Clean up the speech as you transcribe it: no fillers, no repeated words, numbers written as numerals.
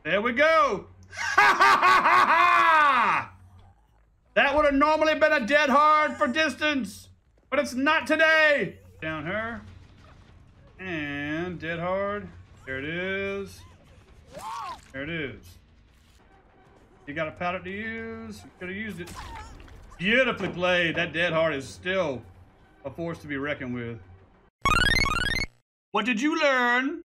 There we go. Ha ha ha ha ha! That would have normally been a dead hard for distance, but it's not today. Down her. And dead hard. There it is. There it is. You got a powder to use. You could have used it. Beautifully played. That dead hard is still a force to be reckoned with. What did you learn?